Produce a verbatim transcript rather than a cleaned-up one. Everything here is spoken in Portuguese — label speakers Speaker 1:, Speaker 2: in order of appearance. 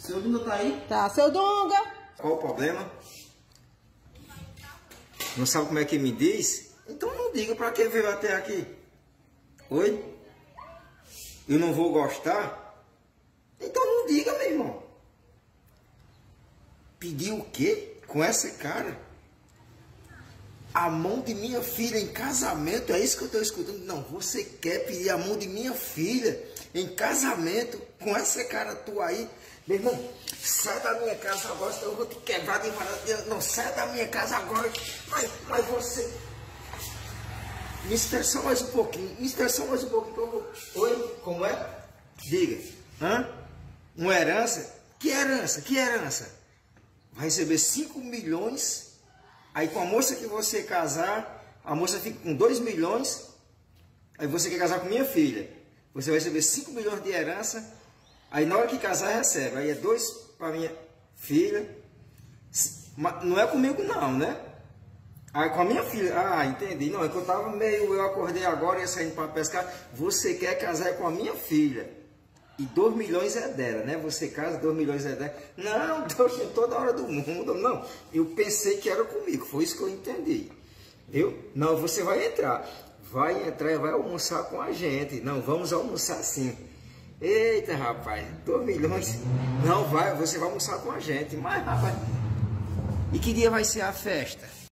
Speaker 1: Seu Dunga tá aí?
Speaker 2: Tá, seu Dunga.
Speaker 3: Qual o problema? Não sabe como é que me diz? Então não diga pra que veio até aqui. Oi? Eu não vou gostar? Então não diga, meu irmão. Pediu o quê? Com essa cara? A mão de minha filha em casamento? É isso que eu estou escutando? Não, você quer pedir a mão de minha filha em casamento com essa cara tua aí? Meu irmão, sai da minha casa agora, senão eu vou te quebrar de varada. Não, sai da minha casa agora. Mas, mas você... Me espera só mais um pouquinho. Me espera só mais um pouquinho. Que eu vou... Oi? Como é? Diga. Hã? Uma herança? Que herança? Que herança? Vai receber cinco milhões... Aí com a moça que você casar, a moça fica com dois milhões, aí você quer casar com minha filha. Você vai receber cinco milhões de herança, aí na hora que casar recebe. Aí é dois para minha filha. Não é comigo não, né? Aí com a minha filha, ah, entendi. Não, é que eu tava meio, eu acordei agora e ia saindo para pescar. Você quer casar com a minha filha. E dois milhões é dela, né? Você casa, dois milhões é dela. Não, Deus, toda hora do mundo. Não, eu pensei que era comigo. Foi isso que eu entendi. Viu? Não, você vai entrar. Vai entrar e vai almoçar com a gente. Não, vamos almoçar sim. Eita, rapaz, dois milhões. Não, vai, você vai almoçar com a gente. Mas, rapaz, e que dia vai ser a festa?